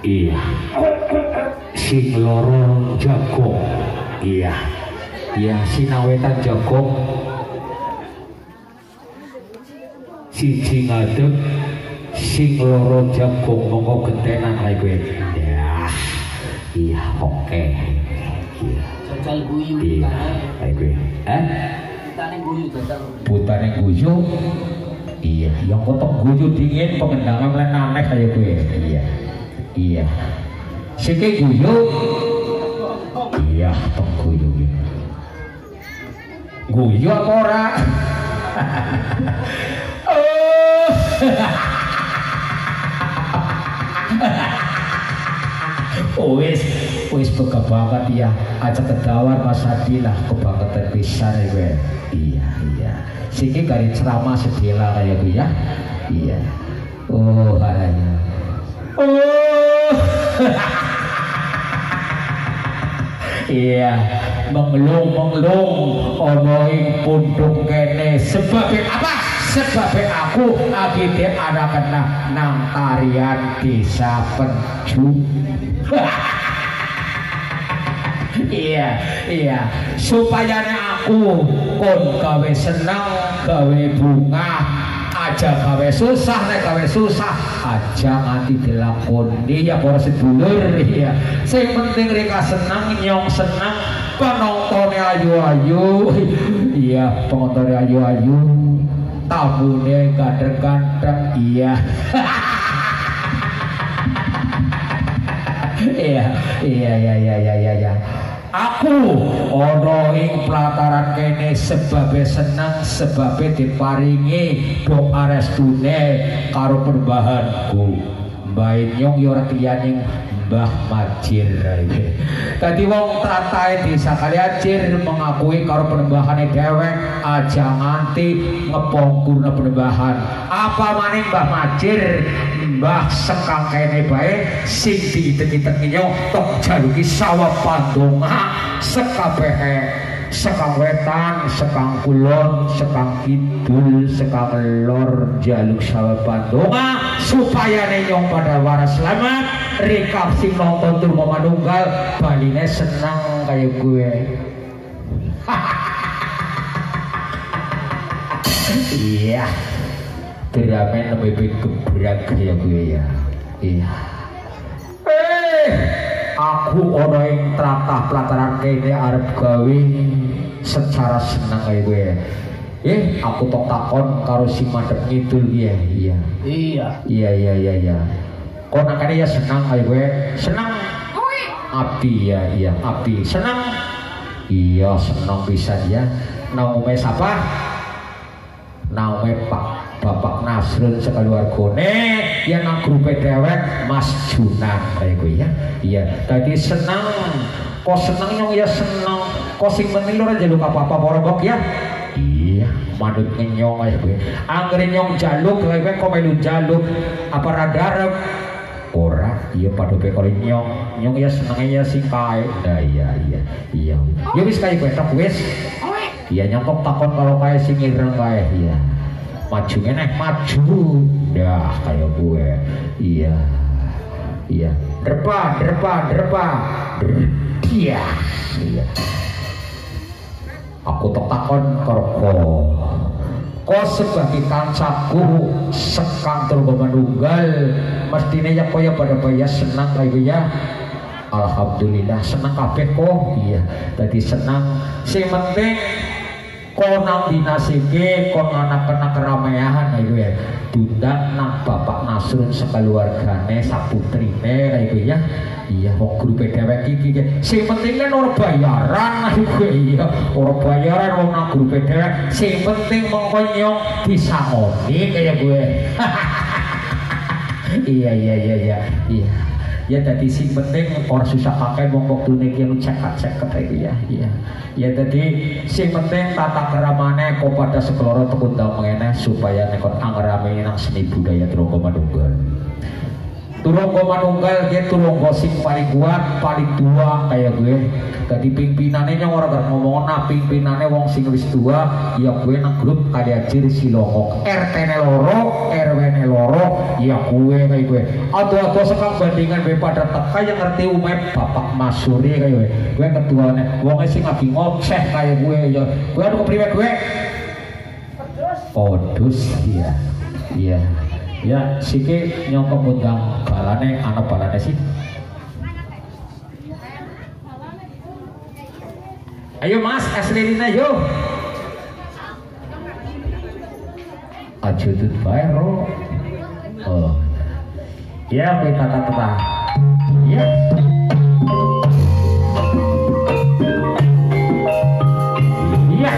Iya. Sing loro jago. Iya. Iya, sinawetan jago. Siji ngadeg, sing loro jago monggo gentenan ae kowe. Ya. Iya, oke. Iya. Jajal guyu iya. Ae kowe. Putane guyu jajal. Putane guyu. Iya, yang kotok guyu dingin pengendangnya melen aneh kayak gue. Iya. Iya. Siki guyu. Iya, tok guyu. Guyu apa ora? Oh. Wis bega banget ya. Aja kedawar Mas Hadi lah kebangetan pisan gue. Iya. Siki gari ceramah sedela kayak gue ya. Iya. Oh, halanya. Oh. Iya, mengelung ono ing pundung kene sebab apa? Sebab aku agite ada kena nang tarian desa Penju. Iya supaya aku kon gawe seneng gawe bunga aja gawe susah nek gawe susah aja nganti dilakoni ya para sedulur. Iya sing penting reka seneng nyong seneng penontonnya ayu-ayu. Iya penontonnya ayu-ayu tabune ganteng-ganteng. Iya. Iya. Aku ono ing pelataran kene sebabe seneng sebabe diparingi doa restune karo perbahanku. Mbah Nyong yo ora liyaning Mbah Majir. Dadi wong tratae desa Kaliajir mengakui karo penembahannya dhewek aja nganti ngepongkurna penembahan. Apa maning Mbah Majir Mbah sekang kene bae sing diitek-itek nyong tok jaluki sawah pandonga sekabehe sekang wetan, sekang kulon, sekang kidul, sekang lor jaluk sawah pandonga supaya nyong pada waras selamat rekap sing nonton tur manunggal baline senang kayak gue. Iya diramen lebih gebrak kayak gue ya. Iya aku ono ing tratah pelataran kene arep gawe secara senang kayak gue. Aku tok takon karo si madhep ngidul ya. Iya. Kok nakane ya senang kayak gue. Senang. Abdi ya, iya abdi. Senang. Iya senang bisa ya. Naume siapa? Naume Bapak Nasrun sekaluargane yang nang grupe dewek Mas Junan kayak gue ya. Iya tadi senang kok senang nyong ya senang kok sing penting lho jaluk apa-apa porobok ya. Iya manut nyong kayak gue anggere nyong jaluk kayak gue kok melu jaluk apa radarep ora. Iya padoke karo nyong ya senengnya ya sing kae. Nah iya ya wis kayak gue tok wis. Iya nyontok takon kalau kayak sing ireng kae. Iya maju ngeneh maju dah kayak gue. Iya derpa iya aku takon kok sebagai kancaku sekang tur manunggal mestine ya koyo pada baya senang kayak ya. Alhamdulillah senang kabeh kok. Iya tadi senang sing penting konang dinasike kon anak-anak keramaian ayo ya diundang nang Bapak Nasrun sekaluargane saputrine kayak gitu ya. Iya wong grup dhewek iki sing penting kan ora bayaran ayo iya ora bayaran wong nang grup dhewek sing penting mongko nyong disangoni kayak gue. Iya ya tadi sing penting orang susah pakai mongkok dunia yang cek kayak ya. Ya tadi sing penting tata keramane kok pada sekeloro tekundang mengenai supaya nekon angrame nang seni budaya Turungga Manunggal. Turungga Manunggal dia turungga sing paling kuat paling tua kayak gue. Tadi pimpinannya yang orang ngomong pimpinannya wong sing wis tua ya gue nang grup Kaliajir Silongok RT-ne loro RW-ne loro iya kue kayak gue atau sekang bandingan gue pada teka yang ngerti umep bapak Masuri kayak gue ketuanya wong sing lagi ngoceh kayak gue ya gue aduh kepriwe gue podus iya iya ya siki nyong kemundang balane anak balane sih ayo mas aslirina yo ajudut baero oh ya kita kata ya iya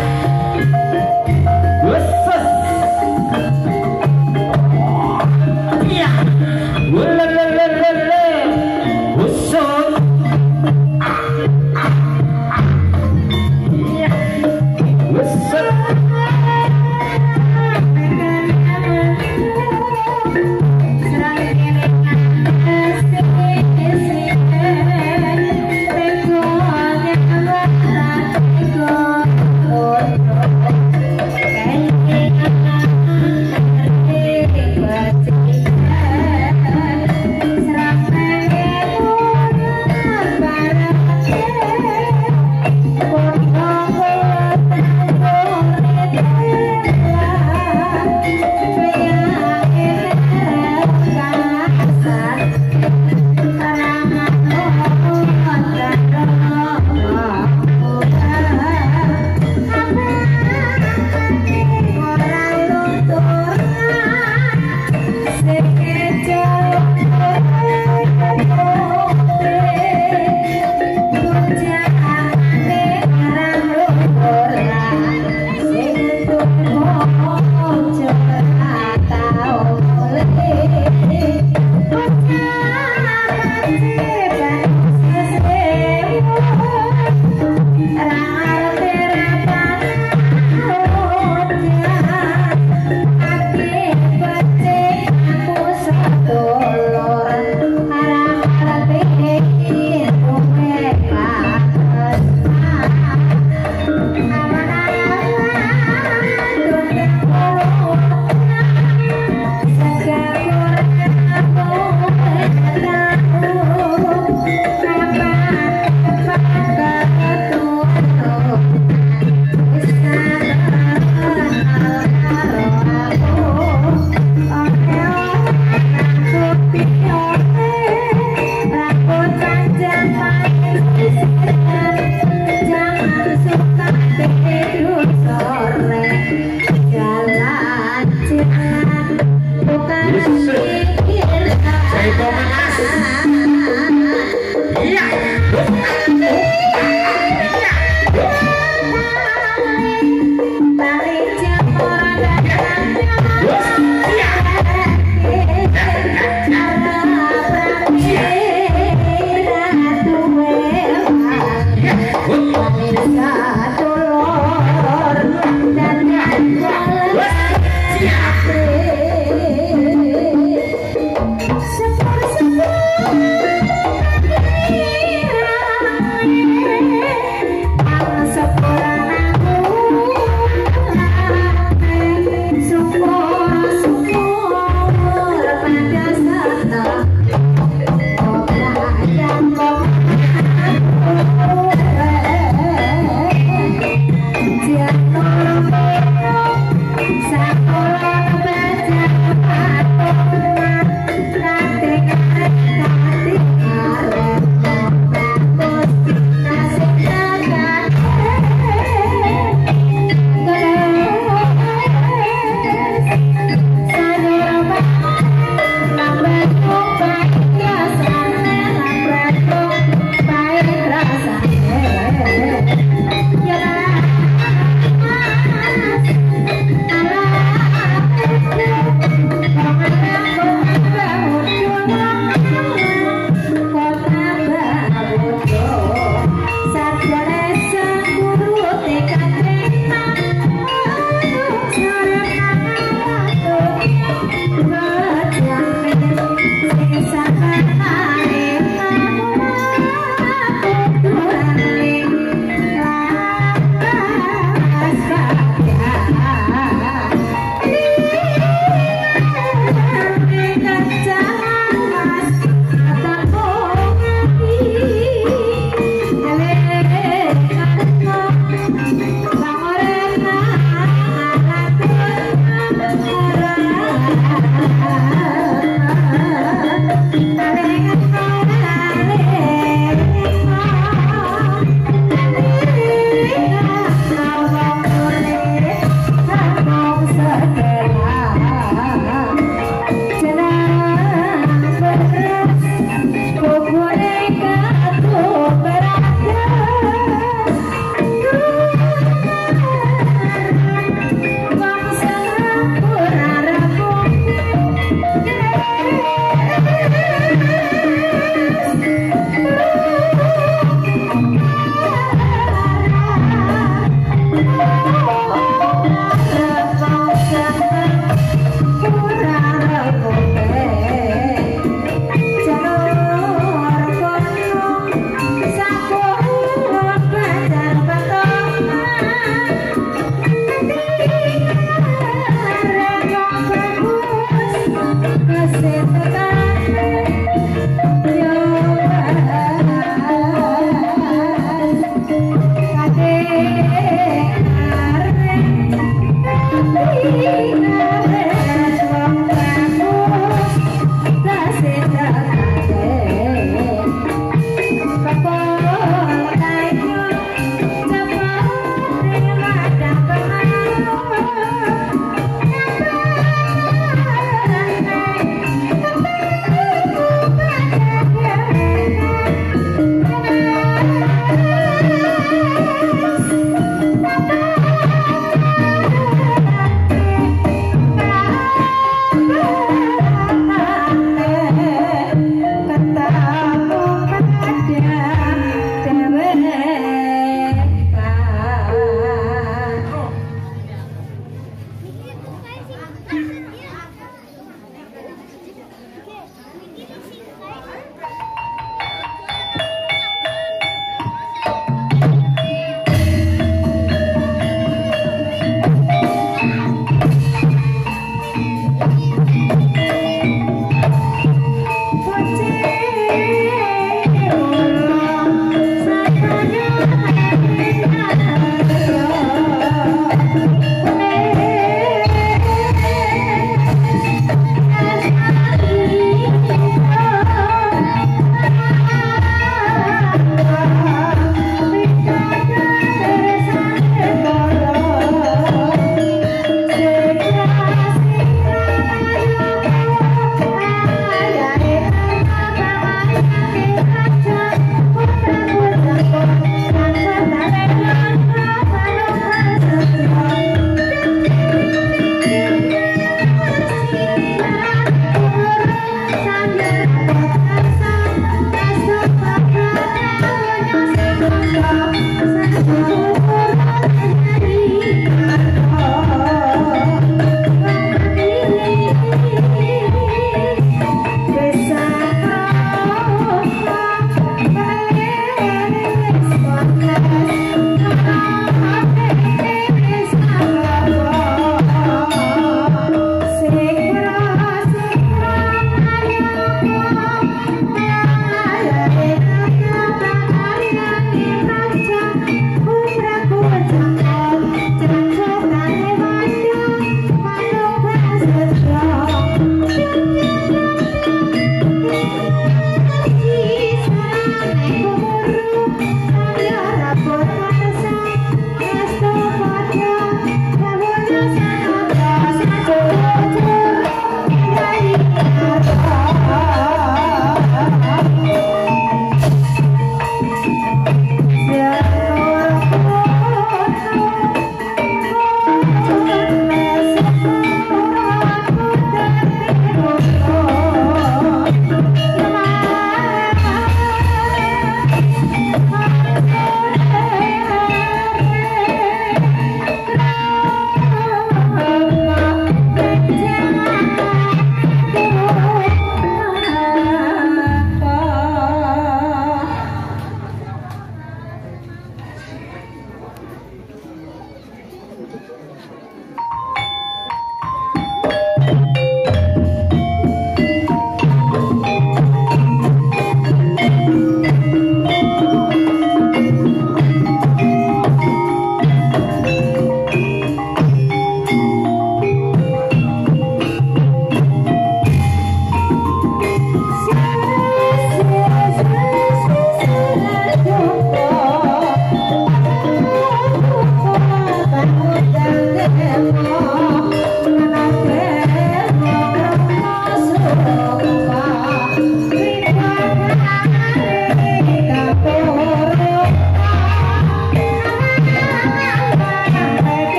wusus iya wulelelelele wusus iya wusus